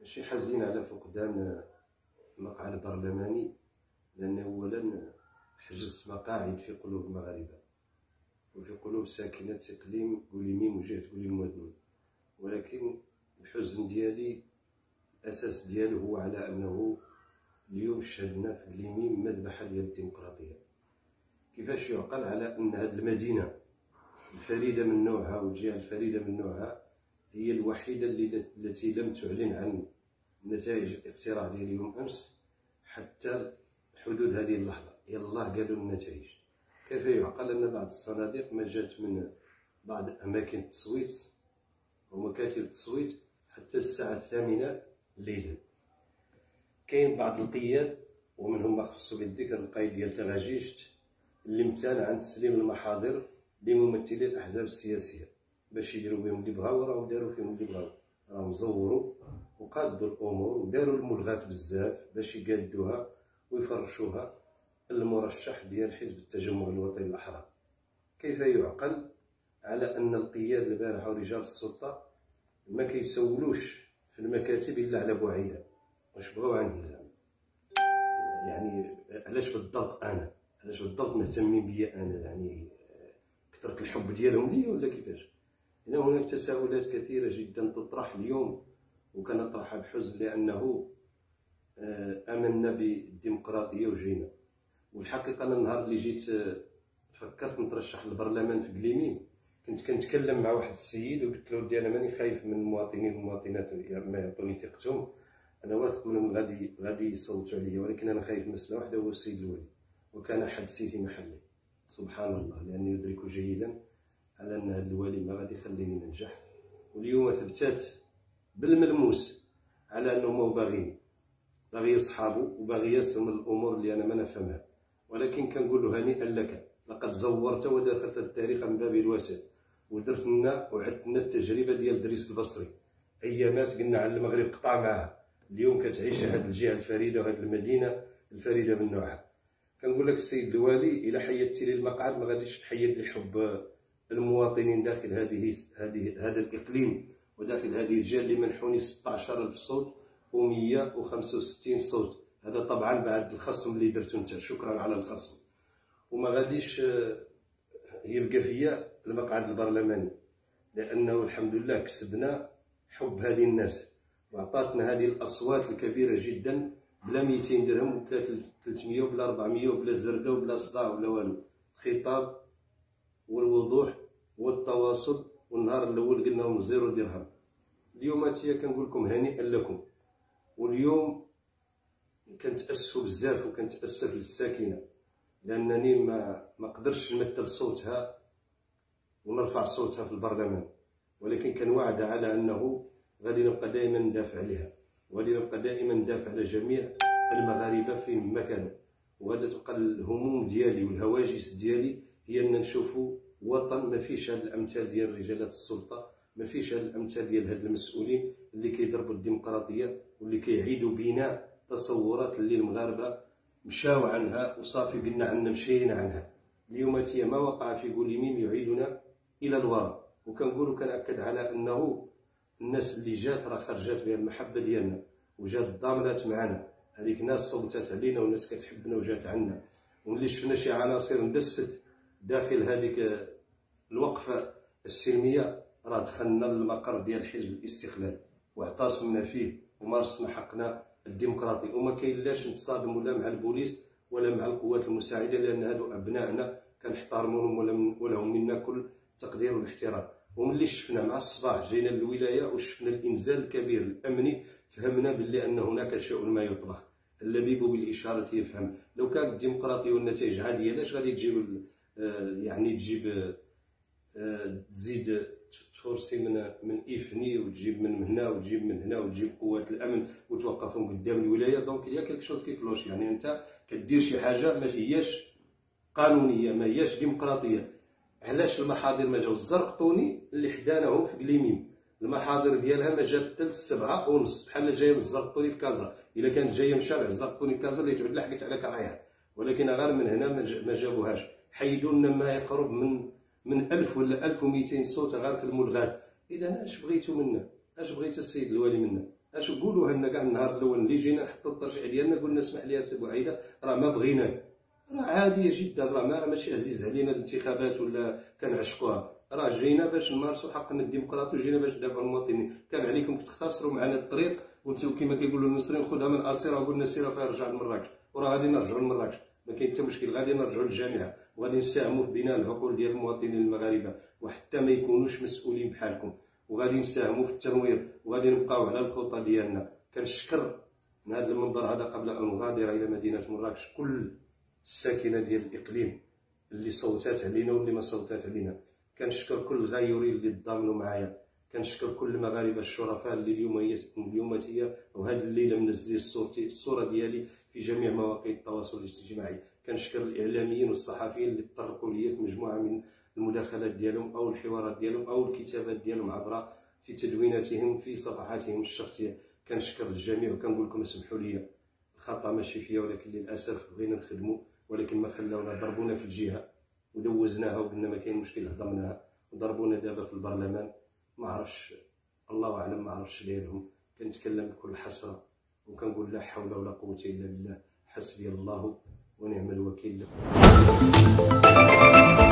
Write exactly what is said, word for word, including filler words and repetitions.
ماشي حزين على فقدان المقعد البرلماني، لأن أولا حجز مقاعد في قلوب المغاربة وفي قلوب ساكنة إقليم قليميم وجهة قليم ودنون، ولكن الحزن ديالي الأساس ديالو هو على أنه اليوم شهدنا في قليميم مذبحة ديال الديمقراطية. كيفاش يعقل على أن هذه المدينة الفريدة من نوعها والجهة الفريدة من نوعها هي الوحيدة اللي التي لم تعلن عن نتائج الاقتراع ديال يوم أمس حتى حدود هذه اللحظة؟ يلاه قالوا النتائج. كيف يعقل أن بعض الصناديق ما جات من بعض أماكن التصويت ومكاتب التصويت حتى الساعة الثامنة ليلا؟ كاين بعض القياد ومنهم ما خص بالذكر القايد ديال تغاجيشت اللي امتنع عن تسليم المحاضر لممثلي الأحزاب السياسية باش يديروا بهم اللي بغاو، راهم داروا فيهم اللي بغاو، راهم زوروا وقادوا الأمور وداروا الملغات بزاف باش يقادوها ويفرشوها المرشح ديال حزب التجمع الوطني الأحرار. كيف يعقل على أن القياد البارحة ورجال السلطة ما كيسولوش في المكاتب إلا على بوعيدة؟ واش بغاو عندي زعما؟ يعني علاش بالضبط أنا؟ علاش بالضبط مهتمين بيا أنا؟ يعني كثرة الحب ديالهم ليا ولا كيفاش؟ إن هناك تساؤلات كثيرة جدا تطرح اليوم، وكنطرحها بحزن لأنه آمنا بالديمقراطية وجينا. والحقيقة أنا النهار اللي جيت فكرت نترشح للبرلمان في قليميم كنت كنتكلم مع واحد السيد وقلت له ودي أنا ماني خايف من المواطنين والمواطنات ما يعطوني ثقتهم، أنا واثق منهم غادي غادي يصوتوا عليا، ولكن أنا خايف مسألة واحدة هو السيد الوالي، وكان حدسي في محله سبحان الله، لأني يدرك جيدا على أن هذا الوالي ما غادي يخليني ننجح. واليوم ثبتات بالملموس على أنه ما باغيني، باغي يصحابو وباغي ياسر من الأمور اللي أنا ما نفهمها، ولكن كنقول له هنيئا لك، لقد زورت ودخلت التاريخ من باب الواسع، ودرت لنا وعدت لنا التجربة ديال دريس البصري، أيامات قلنا على المغرب قطع معها، اليوم كتعيش هذه الجهة الفريدة وهذه المدينة الفريدة من نوعها. كنقول لك السيد الوالي إلا حيدتي لي المقعد ما غاديش تحيد لي حب المواطنين داخل هذه هذه هذا الإقليم وداخل هذه الجهة اللي منحوني ستة عشر ألف صوت ومية وخمسة وستين صوت. هذا طبعا بعد الخصم اللي درتو انت، شكرا على الخصم. وما غاديش يبقى فيا المقعد البرلماني، لأنه الحمد لله كسبنا حب هذه الناس وعطاتنا هذه الأصوات الكبيرة جدا بلا ميتين درهم وبلا ثلاثمية وبلا أربعمية وبلا زردة وبلا صداع وبلا والو. الخطاب والوضوح والتواصل، والنهار الأول قلنا لهم زيرو درهم. اليوم هاتيا كنقول لكم هنيئا لكم. واليوم كنتأسف بزاف وكنتأسف للساكنة لأنني ما ما قدرتش نمثل صوتها ونرفع صوتها في البرلمان، ولكن كنوعد على أنه غادي نبقى دائما ندافع عليها، وغادي نبقى دائما ندافع على جميع المغاربة في مكانه. وغادي تبقى الهموم ديالي والهواجس ديالي هي أن نشوفوا وطن ما فيش هاد الأمثال ديال رجالات السلطة، ما فيش هاد الأمثال ديال هاد المسؤولين اللي كيضربوا الديمقراطية واللي كيعيدوا بناء تصورات اللي المغاربة مشاو عنها وصافي قلنا عنا مشينا عنها. اليوم هي ما وقع في قليميم يعيدنا إلى الوراء. وكنقول وكنأكد على أنه الناس اللي جات راه خرجت بها المحبة ديالنا وجات ضامنات معنا، هذيك ناس صوتات علينا وناس كتحبنا وجات عنا. وملي شفنا شي عناصر ندست داخل هذيك الوقفة السلمية راه دخلنا للمقر ديال حزب الاستقلال واعتصمنا فيه ومارسنا حقنا الديمقراطي، وما كاين لاش نتصادم ولا مع البوليس ولا مع القوات المساعدة، لأن هادو أبنائنا كنحترموهم ولهم منا كل التقدير والاحترام. وملي شفنا مع الصباح جينا للولاية وشفنا الإنزال الكبير الأمني فهمنا باللي أن هناك شيء ما يطبخ، اللبيب بالإشارة يفهم. لو كانت الديمقراطية والنتائج عادية لاش غادي تجيب يعني تجيب تزيد تفرسي من من إفني وتجيب من هنا وتجيب من هنا وتجيب قوات الأمن وتوقفهم قدام الولاية؟ دونك il y a quelque chose qui cloche. يعني أنت كدير شي حاجة ما هياش قانونية، ما هياش ديمقراطية. علاش المحاضر ما جاو؟ الزرقطوني اللي حدانا هو في قليميم المحاضر ديالها ما جات حتى السبعة ونص، بحال جايه من الزرقطوني في كازا. إلا كانت جايه من شارع الزرقطوني في كازا اللي تعود لحقت على كرايها، ولكن غير من هنا ما جابوهاش. حيدوا لنا ما يقرب من من ألف ولا ألف ومئتين صوت غير في الملغات. إذا اش بغيتو منا؟ اش بغيت السيد الوالي منا؟ اش نقولوا لنا كاع النهار الاول اللي جينا نحطوا الترشيح ديالنا قلنا اسمح لي سي بوعيده راه ما بغينا، راه عاديه جدا، راه ما ماشي عزيز علينا الانتخابات ولا كنعشقوها، راه جينا باش نمارسوا حقنا الديمقراطي وجينا باش ندافعوا عن المواطنين. كان عليكم تختصروا معنا الطريق وانتم كما كيقولوا المصريين خذها من قصيره وقلنا سير فيها رجع لمراكش، وراه غادي نرجعوا لمراكش ما كاين حتى مشكل، غادي نرجعوا للجامعه وغادي نساهموا في بناء العقول ديال المواطنين المغاربه وحتى ما يكونوش مسؤولين بحالكم، وغادي نساهموا في التنوير وغادي نبقاو على الخطه ديالنا. كنشكر من هذا المنبر هذا قبل ان نغادر الى مدينه مراكش كل الساكنه ديال الاقليم اللي صوتات علينا واللي ما صوتات علينا. كنشكر كل الغيورين اللي تضامنوا معايا، كنشكر كل المغاربه الشرفاء اللي اليوم هي اليوم هي وهذه الليله منزلين صورتي الصوره ديالي في جميع مواقع التواصل الاجتماعي. كنشكر الاعلاميين والصحفيين اللي تطرقوا لي في مجموعه من المداخلات ديالهم او الحوارات ديالهم او الكتابات ديالهم عبر في تدويناتهم في صفحاتهم الشخصيه. كنشكر الجميع وكنقول لكم اسمحوا لي الخطا ماشي فيا، ولكن للاسف بغينا نخدموا ولكن ما خلاونا، ضربونا في الجهه ودوزناها وقلنا ما كاين مشكل هضمناها، وضربونا دابا في البرلمان ما عرفش الله اعلم ما عرفش دايرهم. كنتكلم بكل حسره وكنقول لا حول ولا قوه الا بالله، حسبي الله ونعم الوكيل.